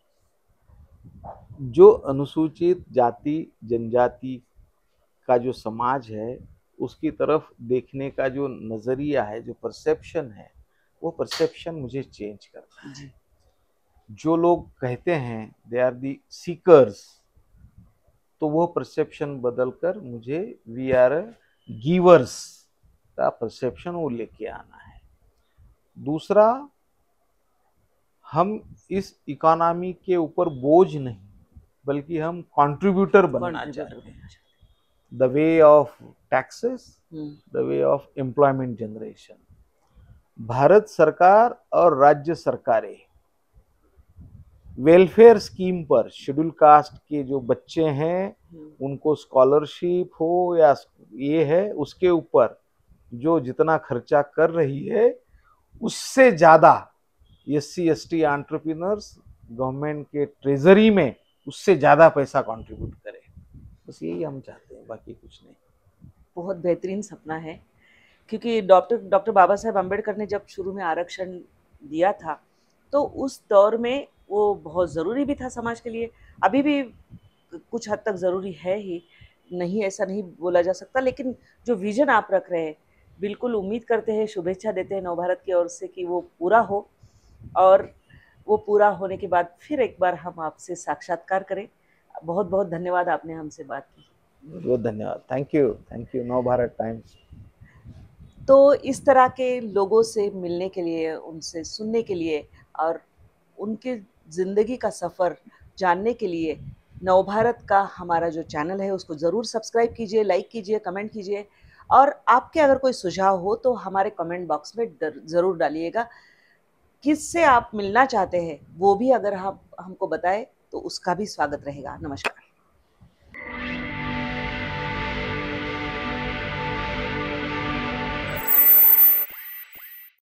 जो अनुसूचित जाति जनजाति का जो समाज है उसकी तरफ देखने का जो नजरिया है, जो परसेप्शन है, वो परसेप्शन मुझे चेंज करना है। जी, जो लोग कहते हैं दे आर दी सीकर्स, तो वो परसेप्शन बदलकर मुझे वी आर गिवर्स का परसेप्शन वो लेके आना है। दूसरा, हम इस इकोनॉमी के ऊपर बोझ नहीं बल्कि हम कंट्रीब्यूटर बनना कंट्रीब्यूटर चाहते हैं। बनना चाहते द वे ऑफ टैक्सेस, हैं। Hmm, the way of employment generation. Bharat सरकार और राज्य सरकारें वेलफेयर स्कीम पर शेड्यूल कास्ट के जो बच्चे हैं हम्म, उनको स्कॉलरशिप हो या ये है, उसके ऊपर जो जितना खर्चा कर रही है उससे ज्यादा S C S T entrepreneurs government के ट्रेजरी में उससे ज्यादा पैसा कंट्रीब्यूट करे। बस यही हम चाहते हैं, बाकी कुछ नहीं। बहुत बेहतरीन सपना है। क्योंकि डॉक्टर डॉक्टर बाबा साहेब अम्बेडकर ने जब शुरू में आरक्षण दिया था तो उस दौर में वो बहुत ज़रूरी भी था समाज के लिए। अभी भी कुछ हद तक ज़रूरी है ही, नहीं ऐसा नहीं बोला जा सकता। लेकिन जो विज़न आप रख रहे हैं, बिल्कुल उम्मीद करते हैं, शुभेच्छा देते हैं नवभारत की ओर से कि वो पूरा हो और वो पूरा होने के बाद फिर एक बार हम आपसे साक्षात्कार करें। बहुत बहुत धन्यवाद, आपने हमसे बात की। बहुत बहुत धन्यवाद। थैंक यू, थैंक यू नव भारत टाइम्स। तो इस तरह के लोगों से मिलने के लिए, उनसे सुनने के लिए और उनके ज़िंदगी का सफ़र जानने के लिए नवभारत का हमारा जो चैनल है उसको ज़रूर सब्सक्राइब कीजिए, लाइक कीजिए, कमेंट कीजिए। और आपके अगर कोई सुझाव हो तो हमारे कमेंट बॉक्स में ज़रूर डालिएगा। किससे आप मिलना चाहते हैं वो भी अगर आप हमको बताएं तो उसका भी स्वागत रहेगा। नमस्कार।